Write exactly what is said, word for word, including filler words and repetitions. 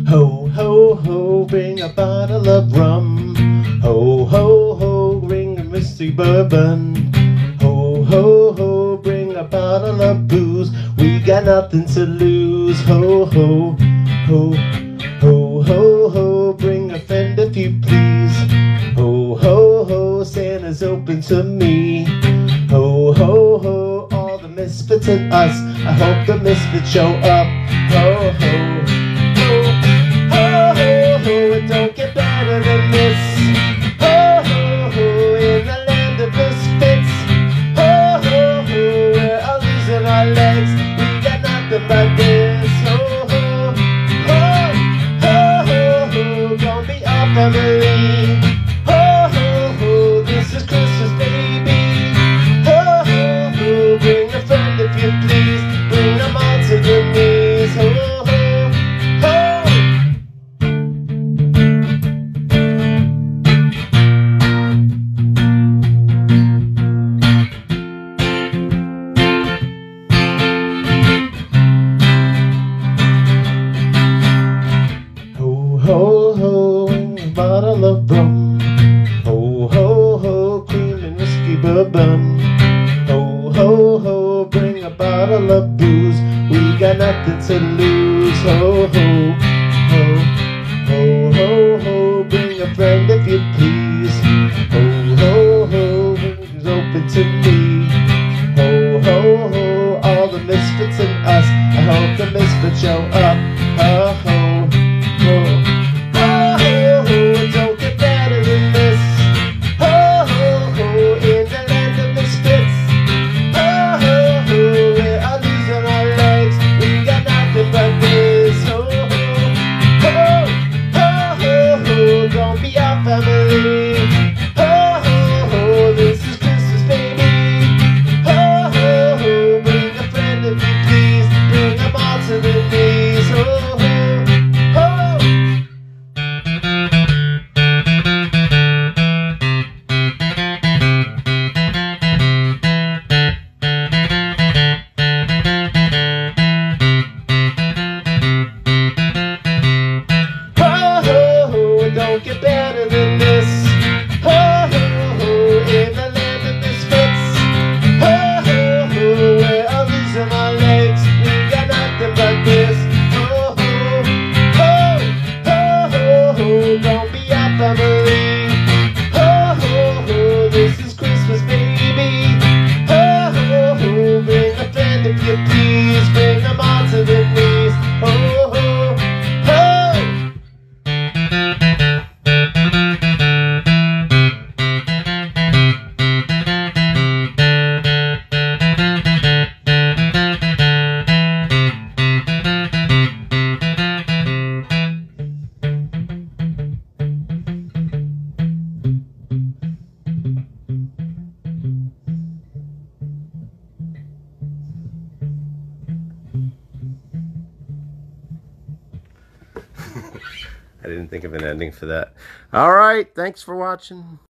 Ho, ho, ho, bring a bottle of rum. Ho, ho, ho, bring a mystery bourbon. Ho, ho, ho, bring a bottle of booze. We got nothing to lose. Ho, ho, ho, ho, ho, ho, bring a friend if you please. Ho, ho, ho, Santa's open to me. Ho, ho, ho, all the misfits and us. I hope the misfits show up. Ho, ho, ho, ho, ho, ho, it don't get better than this. Ho, ho, ho, in the land of misfits. Ho, ho, ho, we're all losing our legs. We got nothing but this. Ho, ho, ho, ho, ho, ho, gonna be our family. Ho, ho, ho, this is Christmas, baby. Ho, ho, ho, bring a friend if you please. Bring them all to the knees. Ho, ho, ho. Ho, ho, a bottle of rum. Ho, ho, ho, cream and whiskey bourbon. Ho, ho, ho, bring a bottle of booze. We got nothing to lose. Ho, ho, ho, ho, ho, ho, bring a friend if you please. Ho, ho, ho, who's open to me. Ho, ho, ho, all the misfits and us. I hope the misfits show up. Ho, ho, ho. Family. Ho, ho, ho, this is Christmas, baby. Ho, ho, ho, bring a friend if you please. Bring them all to the knees. Ho, ho, ho. Ho, ho, ho, don't get better than this. Ho, ho, ho, in the land of misfits. Ho, ho, ho, we're all losing our legs. We got nothing but this. Ho, ho, ho, ho, ho, ho, don't be our family. Ho, ho, ho, this is Christmas, baby. Ho, ho, ho, bring a friend if you please. Bring them all to the knees. Ho, ho, ho. I didn't think of an ending for that. All right, thanks for watching.